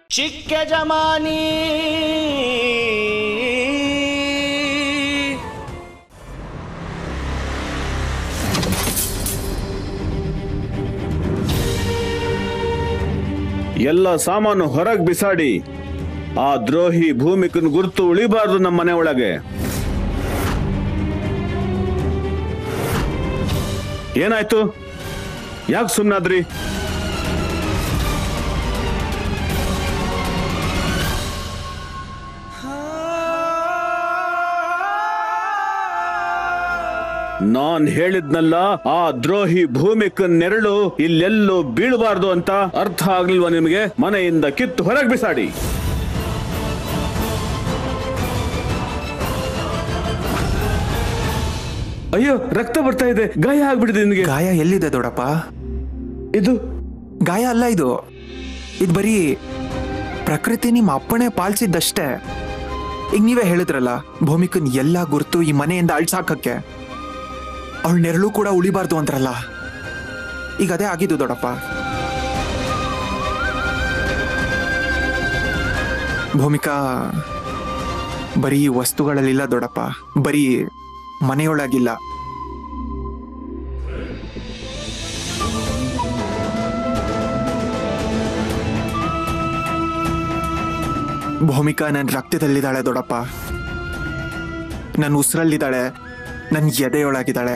ಚಿಕ್ಕ ಜಮಾನಿ ಎಲ್ಲ ಸಾಮಾನು ಹೊರಗೆ ಬಿಸಾಡಿ. ಆ ದ್ರೋಹಿ ಭೂಮಿಕನ್ ಗುರುತು ಉಳಿಬಾರ್ದು ನಮ್ಮ ಮನೆ ಒಳಗೆ. ಏನಾಯ್ತು? ಯಾಕೆ ಸುಮ್ಮನಾದ್ರಿ? ನಾನ್ ಹೇಳಿದ್ನಲ್ಲ, ಆ ದ್ರೋಹಿ ಭೂಮಿಕನ್ ನೆರಳು ಇಲ್ಲೆಲ್ಲೂ ಬೀಳಬಾರ್ದು ಅಂತ. ಅರ್ಥ ಆಗ್ಲಿಲ್ವಾ ನಿಮಗೆ? ಮನೆಯಿಂದ ಕಿತ್ತು ಹೊರಗೆ ಬಿಸಾಡಿ. ಅಯ್ಯೋ, ರಕ್ತ ಬರ್ತಾ ಇದೆ. ಗಾಯ ಆಗ್ಬಿಟ್ಟಿದೆ ನಿನಗೆ. ಗಾಯ ಎಲ್ಲಿದೆ ದೊಡ್ಡಪ್ಪ? ಇದು ಗಾಯ ಅಲ್ಲ, ಇದು ಬರೀ ಪ್ರಕೃತಿ ನಿಮ್ಮ ಅಪ್ಪಣೆ ಪಾಲಿಸಿದ್ದಷ್ಟೇ. ಈಗ ನೀವೇ ಹೇಳಿದ್ರಲ್ಲ, ಭೂಮಿಕನ್ ಎಲ್ಲಾ ಗುರ್ತು ಈ ಮನೆಯಿಂದ ಅಳ್ಸಾಕಕ್ಕೆ. ಅವಳ ನೆರಳು ಕೂಡ ಉಳಿಬಾರ್ದು ಅಂದ್ರಲ್ಲ, ಈಗ ಅದೇ ಆಗಿದ್ದು ದೊಡ್ಡಪ್ಪ. ಭೂಮಿಕಾ ಬರೀ ವಸ್ತುಗಳಲ್ಲಿಲ್ಲ ದೊಡ್ಡಪ್ಪ, ಬರೀ ಮನೆಯೊಳಗಿಲ್ಲ. ಭೂಮಿಕಾ ನನ್ನ ರಕ್ತದಲ್ಲಿದ್ದಾಳೆ ದೊಡ್ಡಪ್ಪ, ನನ್ನ ಉಸಿರಲ್ಲಿದ್ದಾಳೆ, ನನ್ನ ಎದೆಯೊಳಗಿದ್ದಾಳೆ.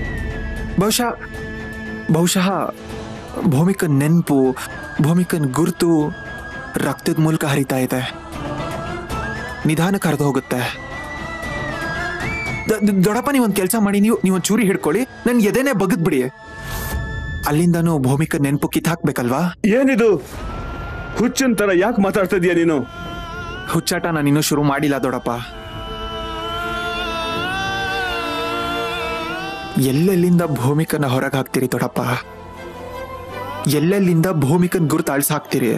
ಬಹುಶಃ ಭೂಮಿಕನ್ ನೆನಪು, ಭೂಮಿಕನ್ ಗುರುತು ರಕ್ತದ ಮೂಲಕ ಹರಿತಾ ಇದೆ. ನಿಧಾನಕ್ಕೆ ಹರಿದು ಹೋಗುತ್ತೆ. ದೊಡ್ಡಪ್ಪ, ನೀವೊಂದು ಕೆಲಸ ಮಾಡಿ, ನೀವೊಂದು ಚೂರಿ ಹಿಡ್ಕೊಳ್ಳಿ, ನನ್ ಎದೆನೆ ಬಗದ್ಬಿಡಿ. ಅಲ್ಲಿಂದನೂ ಭೂಮಿಕನ್ ನೆನಪು ಕಿತ್ತಾಕ್ಬೇಕಲ್ವಾ? ಏನಿದು ಹುಚ್ಚಿನ ತರ ಯಾಕೆ ಮಾತಾಡ್ತಾ ಇದೀಯ ನೀನು? ಹುಚ್ಚಾಟ ನಾನಿನ್ನೂ ಶುರು ಮಾಡಿಲ್ಲ ದೊಡ್ಡಪ್ಪ. ಎಲ್ಲೆಲ್ಲಿಂದ ಭೂಮಿಕನ ಹೊರಗೆ ಹಾಕ್ತೀರಿ ದೊಡ್ಡಪ್ಪ? ಎಲ್ಲೆಲ್ಲಿಂದ ಭೂಮಿಕನ್ ಗುರುತು ಅಳ್ಸಾಕ್ತೀರಿ?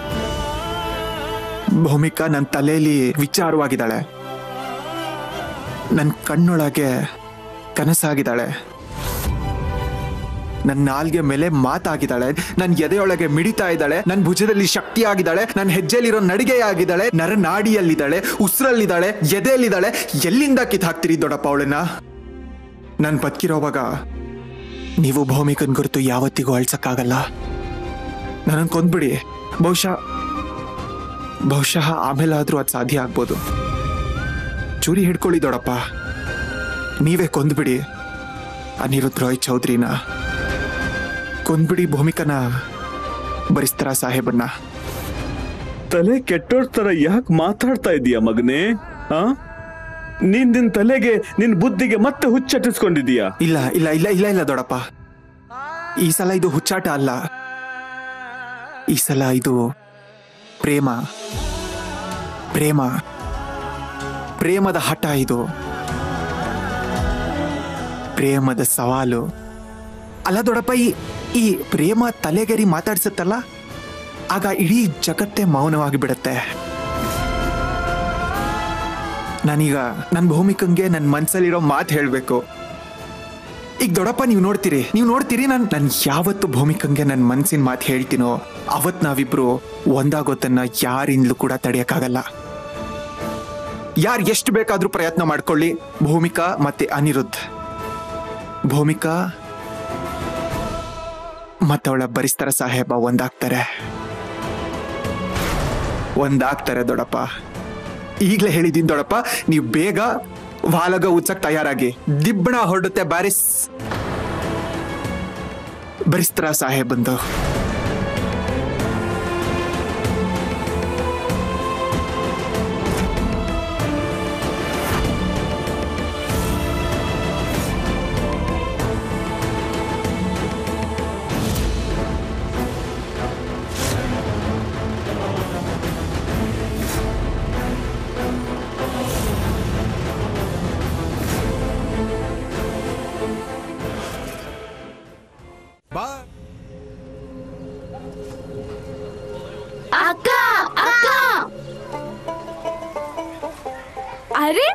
ಭೂಮಿಕಾ ನನ್ನ ತಲೆಯಲ್ಲಿ ವಿಚಾರವಾಗಿದ್ದಾಳೆ, ನನ್ನ ಕಣ್ಣೊಳಗೆ ಕನಸಾಗಿದ್ದಾಳೆ, ನನ್ನ ನಾಲ್ಗೆ ಮೇಲೆ ಮಾತಾಗಿದ್ದಾಳೆ, ನನ್ನ ಎದೆಯೊಳಗೆ ಮಿಡಿತಾ ಇದ್ದಾಳೆ, ನನ್ನ ಭುಜದಲ್ಲಿ ಶಕ್ತಿ ಆಗಿದ್ದಾಳೆ, ನನ್ನ ಹೆಜ್ಜೆಲಿರೋ ನಡಿಗೆ ಆಗಿದ್ದಾಳೆ, ನರನಾಡಿಯಲ್ಲಿದ್ದಾಳೆ, ಉಸಿರಲ್ಲಿದ್ದಾಳೆ, ಎದೆಯಲ್ಲಿದ್ದಾಳೆ. ಎಲ್ಲಿಂದ ಕಿತ್ತಾಕ್ತೀರಿ ದೊಡ್ಡಪ್ಪ ಅವಳನ್ನ? ನಾನು ಬದುಕಿರೋವಾಗ ನೀವು ಭೂಮಿಕನ್ ಗುರುತು ಯಾವತ್ತಿಗೂ ಅಳ್ಸಕ್ಕಾಗಲ್ಲ. ನನ್ನನ್ನು ಕೊಂದ್ಬಿಡಿ. ಬಹುಶಃ ಆಮೇಲಾದ್ರೂ ಅದು ಸಾಧ್ಯ ಆಗ್ಬೋದು. ಚೂರಿ ಹಿಡ್ಕೊಳ್ಳಿ ದೊಡ್ಡಪ್ಪ, ನೀವೇ ಕೊಂದ್ಬಿಡಿ ಅನಿರುದ್ಧ ರಾಯ್ ಚೌಧರಿನ. ಕೊಂದ್ಬಿಡಿ ಭೂಮಿಕನ ಬರಿಸ್ತಾರ ಸಾಹೇಬನ್ನ. ತಲೆ ಕೆಟ್ಟೋರ್ ತರ ಯಾಕೆ ಮಾತಾಡ್ತಾ ಇದೀಯ ಮಗನೇ? ನಿನ್ ತಲೆಗೆ, ನಿನ್ ಬುದ್ಧಿಗೆ ಮತ್ತೆ ಹುಚ್ಚಟ್ಟಿಸ್ಕೊಂಡಿದೀಯಾ? ಇಲ್ಲ ಇಲ್ಲ ಇಲ್ಲ ಇಲ್ಲ ಇಲ್ಲ ದೊಡ್ಡಪ್ಪ, ಈ ಸಲ ಇದು ಹುಚ್ಚಾಟ ಅಲ್ಲ. ಈ ಸಲ ಇದು ಪ್ರೇಮ. ಪ್ರೇಮ ಪ್ರೇಮದ ಹಠ. ಇದು ಪ್ರೇಮದ ಸವಾಲು ಅಲ್ಲ ದೊಡ್ಡಪ್ಪ. ಈ ಪ್ರೇಮ ತಲೆಗೇರಿ ಮಾತಾಡ್ಸತ್ತಲ್ಲ, ಆಗ ಇಡೀ ಜಗತ್ತೇ ಮೌನವಾಗಿ ಬಿಡುತ್ತೆ. ನಾನೀಗ ನನ್ನ ಭೂಮಿಕಂಗೆ ನನ್ನ ಮನ್ಸಲ್ಲಿರೋ ಮಾತು ಹೇಳಬೇಕು. ಈಗ ದೊಡ್ಡಪ್ಪ, ನೀವು ನೋಡ್ತೀರಿ ನಾನು ಯಾವತ್ತು ಭೂಮಿಕಂಗೆ ನನ್ನ ಮನ್ಸಿನ ಮಾತು ಹೇಳ್ತೀನೋ ಅವತ್ತು ನಾವಿಬ್ರು ಒಂದಾಗೋತನ್ನ ಯಾರಿಂದಲೂ ಕೂಡ ತಡೆಯಕ್ಕಾಗಲ್ಲ. ಯಾರು ಎಷ್ಟು ಬೇಕಾದ್ರೂ ಪ್ರಯತ್ನ ಮಾಡ್ಕೊಳ್ಳಿ, ಭೂಮಿಕಾ ಮತ್ತೆ ಅನಿರುದ್ಧ, ಭೂಮಿಕಾ ಮತ್ತವಳ ಬರಿಸ್ತಾರ ಸಾಹೇಬ ಒಂದಾಗ್ತಾರೆ ದೊಡ್ಡಪ್ಪ. ಈಗಲೇ ಹೇಳಿದ್ದೀನಿ ದೊಡ್ಡಪ್ಪ, ನೀವು ಬೇಗ ವಾಲಗ ಉಚ್ಚಕ್ ತಯಾರಾಗಿ. ದಿಬ್ಬಣ ಹೊರಡುತ್ತೆ ಬರಿಸ್ತಾರ ಸಾಹೇಬಂದು. ಅರೆ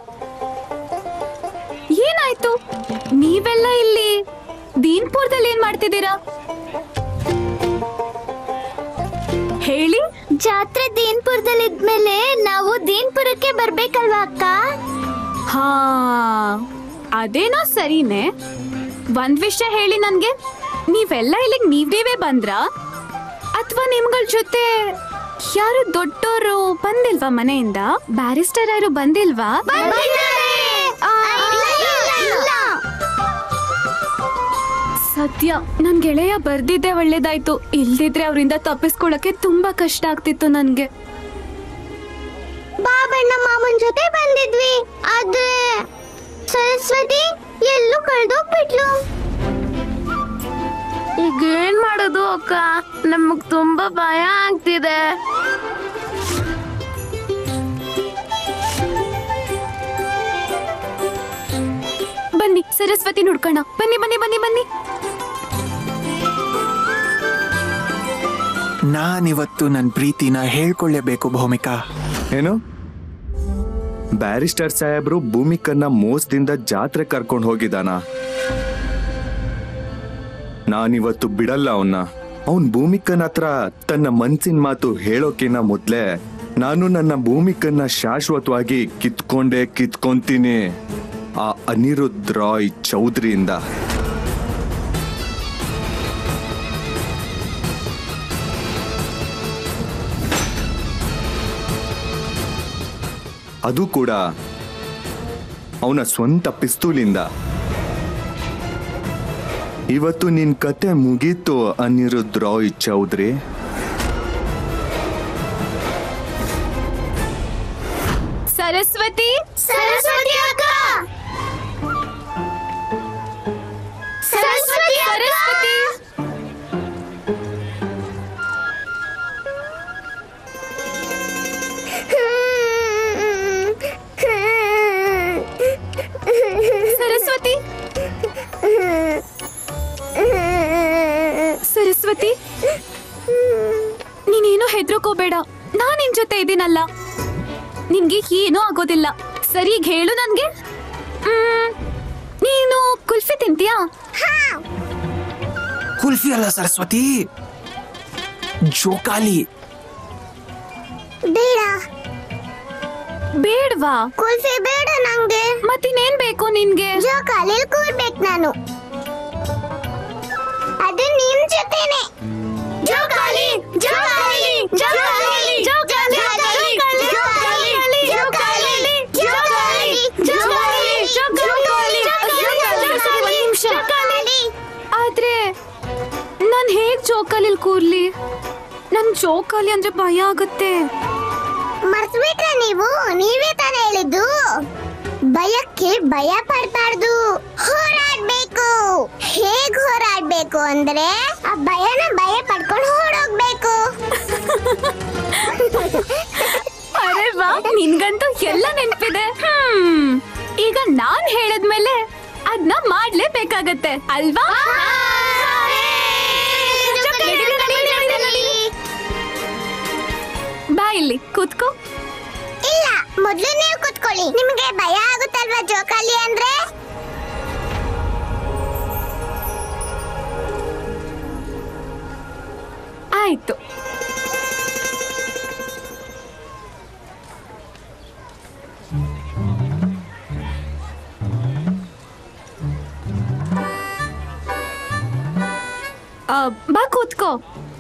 ಏನಾಯ್ತು? ನೀವೆಲ್ಲ ಇಲ್ಲಿ ದೀನ್ಪುರದಲ್ಲಿ ಏನ್ ಮಾಡ್ತಿದ್ದೀರಾ? ಹೇಳಿ. ಜಾತ್ರೆ ದೀನ್ಪುರದಲ್ಲಿ ಇದ್ಮೇಲೆ ನಾವು ದೀನ್ಪುರಕ್ಕೆ ಬರ್ಬೇಕಲ್ವಾ ಅಕ್ಕ? ಹಾ ಅದೇನೋ ಸರಿನೇ. ಒಂದ್ ವಿಷಯ ಹೇಳಿ ನನ್ಗೆ, ನೀವೆಲ್ಲ ಇಲ್ಲಿಗೆ ನೀವೇ ಬಂದ್ರಾ ಅಥವಾ ನಿಮ್ಗಳ ಜೊತೆ ಯಾರು ದೊಡ್ಡೋರು ಬಂದಿಲ್ವಾ? ಮನೆಯಿಂದ ಬ್ಯಾರಿಸ್ಟರ್ ಯಾರು ಬಂದಿಲ್ವಾ? ಸತ್ಯ, ನನ್ ಗೆಳೆಯ ಬರ್ದಿದ್ದೆ ಒಳ್ಳೇದಾಯ್ತು. ಇಲ್ದಿದ್ರೆ ಅವರಿಂದ ತಪ್ಪಿಸ್ಕೊಳಕ್ಕೆ ತುಂಬಾ ಕಷ್ಟ ಆಗ್ತಿತ್ತು ನನ್ಗೆ. ಬಾಬಣ್ಣ ಮಾಮನ್ ಜೊತೆ ಬಂದಿದ್ವಿ, ಆದ್ರೆ ಸರಸ್ವತಿ ಎಲ್ಲೂ ಕಳ್ದೋಗ್ಬಿಟ್ಲು. ಈಗ ಏನ್ ಮಾಡೋದು ಅಕ್ಕ? ನಮಗ್ ತುಂಬಾ ಭಯ ಆಗ್ತಿದೆ. ಬನ್ನಿ ಸರಸ್ವತಿ ನೋಡ್ಕೋಣ. ಬನ್ನಿ ಬನ್ನಿ ಬನ್ನಿ ಬನ್ನಿ. ನಾನಿವತ್ತು ನನ್ನ ಪ್ರೀತಿನ ಹೇಳ್ಕೊಳ್ಳೇಬೇಕು ಭೂಮಿಕಾ. ಏನು? ಬ್ಯಾರಿಸ್ಟರ್ ಸಾಹೇಬ್ರು ಭೂಮಿಕನ್ನ ಮೋಸದಿಂದ ಜಾತ್ರೆ ಕರ್ಕೊಂಡು ಹೋಗಿದಾನ. ನಾನಿವತ್ತು ಬಿಡಲ್ಲ ಅವನ್ನ. ಅವನ್ ಭೂಮಿಕನ್ ಹತ್ರ ತನ್ನ ಮನ್ಸಿನ ಮಾತು ಹೇಳೋಕಿನ ಮೊದ್ಲೇ ನಾನು ನನ್ನ ಭೂಮಿಕನ್ನ ಶಾಶ್ವತವಾಗಿ ಕಿತ್ಕೊಂತೀನಿ ಆ ಅನಿರುದ್ಧ್ ರಾಯ್ ಚೌಧರಿಯಿಂದ. ಅದು ಕೂಡ ಅವನ ಸ್ವಂತ ಪಿಸ್ತೂಲಿಂದ. ಇವತ್ತು ನಿನ್ ಕತೆ ಮುಗೀತು ಅನಿರುದ್ಧ್ ರಾಯ್ ಚೌಧರಿ. ಸರಸ್ವತಿ, ಸರಸ್ವತಿ ಅಕ್ಕ, ಸರಸ್ವತಿ ಸರಸ್ವತಿ. ಸರಸ್ವತಿ ಸರಸ್ವತಿ, ನೀನೇನು ಹೆದ್ರಕೋಬೇಡ, ನಾನ್ ನಿನ್ ಜೊತೆ ಇದ್ದೀನಲ್ಲ. ನಿನ್ಗೆ ಏನೂ ಆಗೋದಿಲ್ಲ. ಸರಿ ಹೇಳು ನನ್ಗೆ, ನೀನು ಕುಲ್ಫಿ ತಿಂತೀಯಾ? ಕುಲ್ಫಿ ಅಲ್ಲ ಸರಸ್ವತಿ, ಜೋಕಾಲಿ. ಬೇಡ. ಬೇಡ್ವಾ? ಕುಲ್ಫಿ ಬೇಡ ನಂಗೆ. ಮತ್ತಿನ್ನೇನ್ ಬೇಕು ನಿನ್ಗೆ? ಜೋಕಾಲಿಲ್ ಕೂರ್ಬೇಕು ನಾನು. ಅದು ನಿಮ್ ಜೊತೆನೆ. ಜೋಕಾಲಿ ಜೋಕಾಲಿ ಜೋಕಾಲಿ ಜೋಕಾಲಿ ಜೋಕಾಲಿ ಜೋಕಾಲಿ ಜೋಕಾಲಿ ಜೋಕಾಲಿ ಜೋಕಾಲಿ. ಆದ್ರೆ ನಾನ್ ಹೇಗ್ ಜೋಕಾಲಿಲ್ ಕೂರ್ಲಿ? ನನ್ ಜೋಕಾಲಿ ಅಂದ್ರೆ ಭಯ ಆಗುತ್ತೆ. ಮರ್ತ್ಬಿಟ್ರ ನೀವು? ನೀವೇ ತಾನೇ ಹೇಳಿದ್ದು ಭಯಕ್ಕೆ ಭಯ ಪಡ್ಬಾರ್ದು, ಹೋರಾಡ್ಬೇಕು. ಹೇಗ್ ಹೋರಾಡ್ಬೇಕು ಅಂದ್ರೆ ಆ ಭಯನ ಭಯ ಪಡ್ಕೊಂಡು ಓಡೋಗ್ಬೇಕು. ಅರೆ ವಾ, ನಿನ್ಗಂತೂ ಎಲ್ಲ ನೆನ್ಪಿದೆ. ಈಗ ನಾನ್ ಹೇಳದ್ಮೇಲೆ ಅದ್ನ ಮಾಡ್ಲೇಬೇಕಾಗತ್ತೆ ಅಲ್ವಾ? ಬಾ ಇಲ್ಲಿ ಕೂತ್ಕೋ. ಇಲ್ಲ, ಮೊದ್ಲು ನೀವು ಕುತ್ಕೊಳ್ಳಿ. ನಿಮ್ಗೆ ಭಯ ಆಗುತ್ತಲ್ವಾ ಜೋಕಾಲಿ ಅಂದ್ರೆ? ಆಯ್ತು. ಬಾ ಕೂತ್ಕೋ.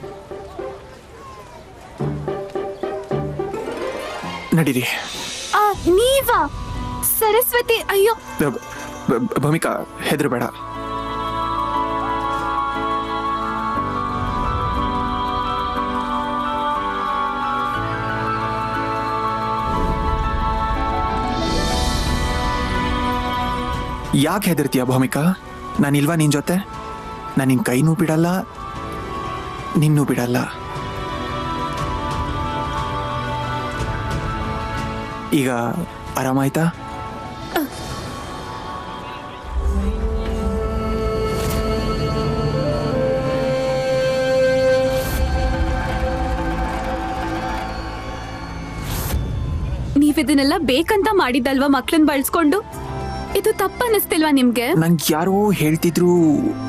ನಡೀರಿ. ನೀವಾ? ಸರಸ್ವತಿ, ಅಯ್ಯೋ. ಭೂಮಿಕಾ, ಹೆದರ್ಬೇಡ. ಯಾಕೆ ಹೆದರ್ತೀಯ ಭೂಮಿಕಾ? ನಾನಿಲ್ವಾ ನಿನ್ ಜೊತೆ? ನಾನು ನಿನ್ ಕೈನೂ ಬಿಡಲ್ಲ, ನಿನ್ನೂ ಬಿಡಲ್ಲ. ಈಗ ಆರಾಮಾಯ್ತಾ? ನೀವಿದನ್ನೆಲ್ಲ ಬೇಕಂತ ಮಾಡಿದ್ದಲ್ವಾ? ಮಕ್ಳನ್ ಬಳಸ್ಕೊಂಡು. ಇದು ತಪ್ಪನ್ನಿಸ್ತಿಲ್ವಾ ನಿಮ್ಗೆ? ನಂಗೆ ಯಾರೋ ಹೇಳ್ತಿದ್ರು